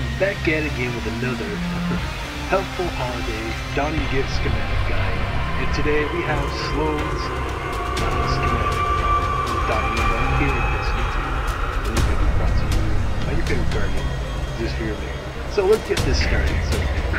Back at it again with another helpful holiday dawning gift schematic guide. And today we have Sloan's schematic dawning here in this YouTube. This is going to be brought to you by your favorite guardian, just for your name. So let's get this started. So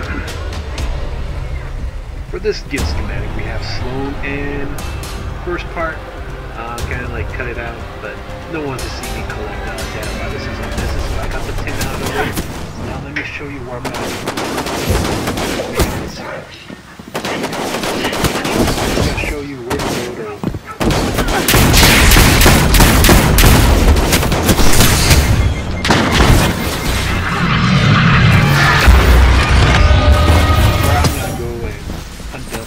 for this gift schematic we have Sloan, and first part kind of like cut it out, but no one wants to see me collect data while this is on this. So I got the 10 out of it. Now let me show you where I'm at. I'm going to show you where to go to. Where I'm going to go and hunt up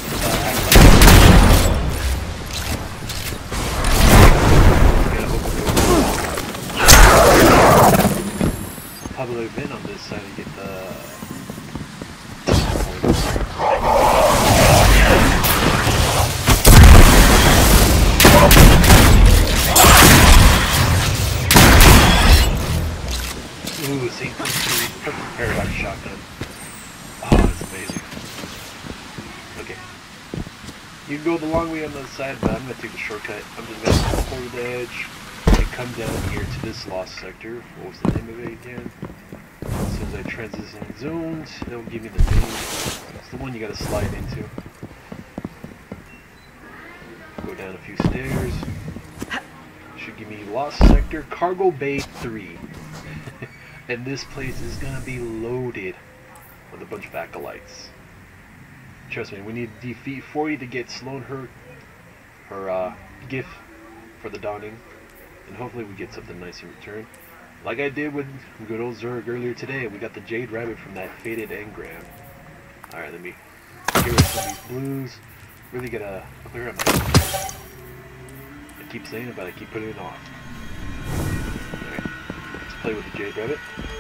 public event on this side to get the ooh, St. Perfect Paradox shotgun. Oh, that's amazing. Okay. You can go the long way on the other side, but I'm going to take the shortcut. I'm just going to come over the edge and come down here to this lost sector. What was the name of it again? As soon as I transition zones, it'll give me the name. It's the one you gotta slide into. Go down a few stairs. Should give me Lost Sector, Cargo Bay 3. And this place is gonna be loaded with a bunch of acolytes. Trust me, we need to defeat 40 to get Sloan her gift for the dawning. And hopefully we get something nice in return. Like I did with good old Zerg earlier today, we got the Jade Rabbit from that Faded Engram. Alright, let me get rid of some of these blues. Really gotta clear up my... I keep saying it, but I keep putting it off. Alright, let's play with the Jade Rabbit.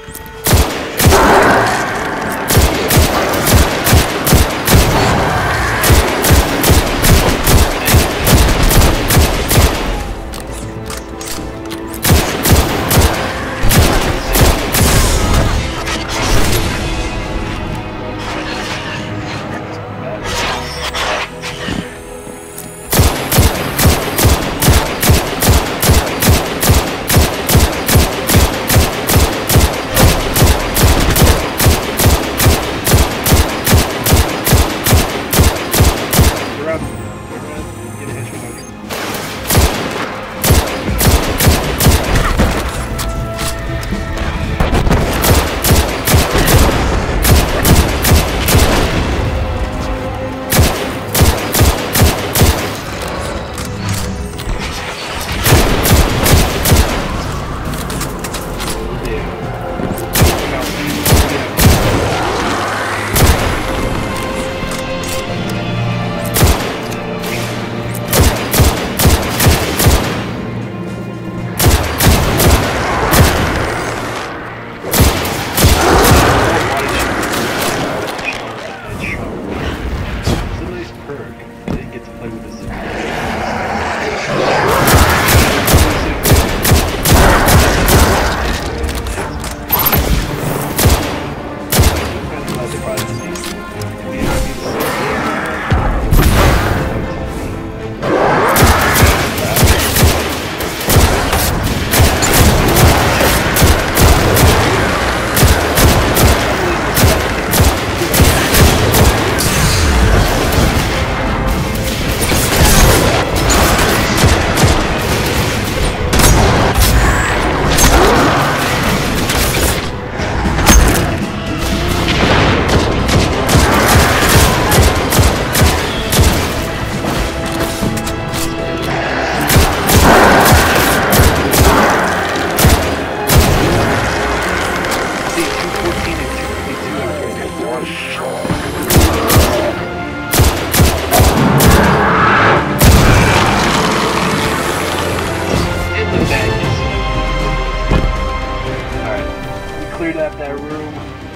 Cleared out that room.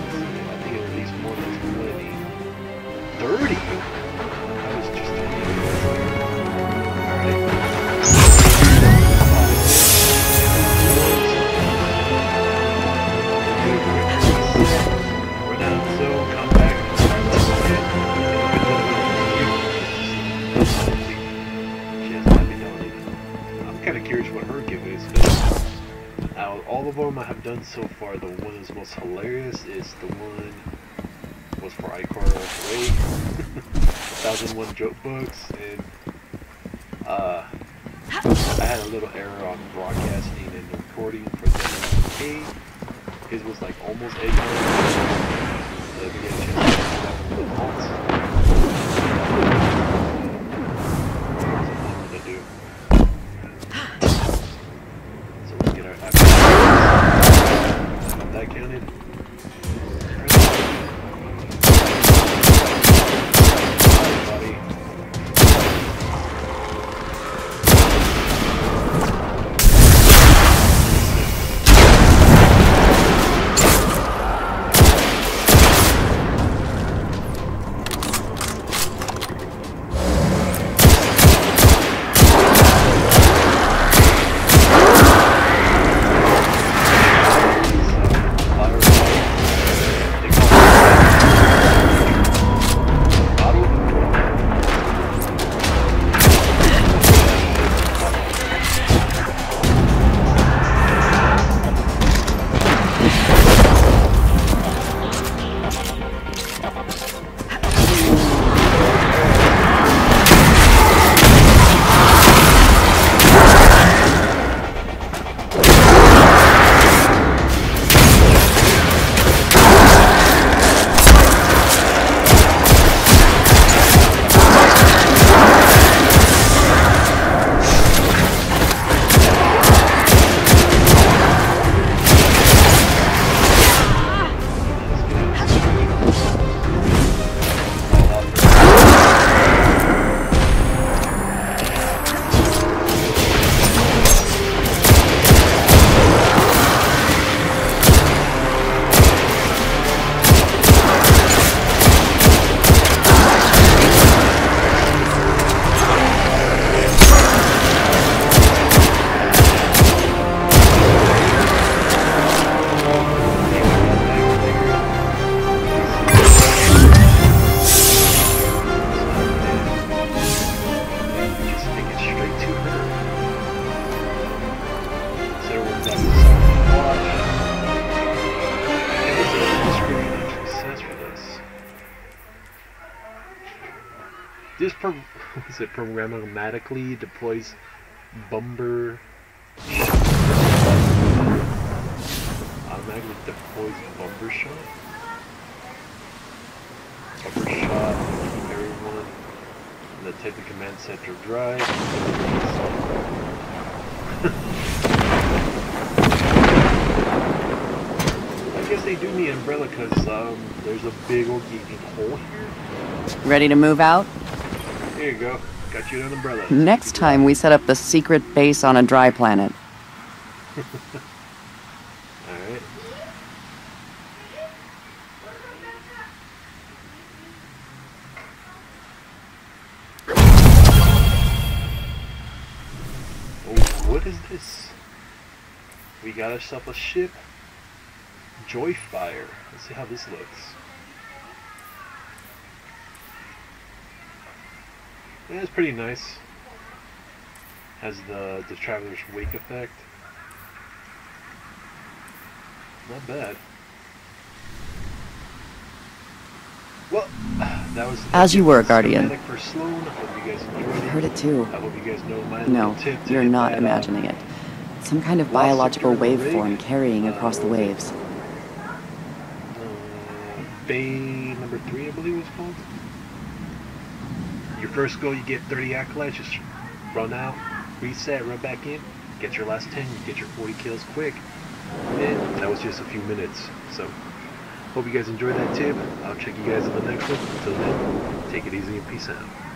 I think at least more than 20. 30? That was just 30. Alright. done so far, the one that's most hilarious is the one was for Icar Ray. 1001 joke books, and I had a little error on broadcasting and recording for the K. His was like almost 8 minutes. So if you get a chance to do that with the faults, that's what I'm gonna do. So let's get our got that counted. This programmatically deploys bomber automatically deploys bomber shot. Bomber shot, keep everyone in the type of command center drive. I guess they do need umbrella because there's a big old gaping hole here. Ready to move out? Here you go. Got you an umbrella. Next time we set up the secret base on a dry planet. Alright. Oh, what is this? We got ourselves a ship. Joyfire. Let's see how this looks. Yeah, it's pretty nice. Has the Traveler's Wake effect. Not bad. Well, that was as you were, Guardian. For Sloan. I hope you guys enjoyed it. I heard it too. I hope you guys know my No, little tip to you're hit not that, imagining it. Some kind of biological waveform carrying across the waves. Bay number 3, I believe it's called. Your first goal, you get 30 accolades, just run out, reset, run back in, get your last 10, you get your 40 kills quick. And that was just a few minutes. So, hope you guys enjoyed that tip. I'll check you guys in the next one. Until then, take it easy and peace out.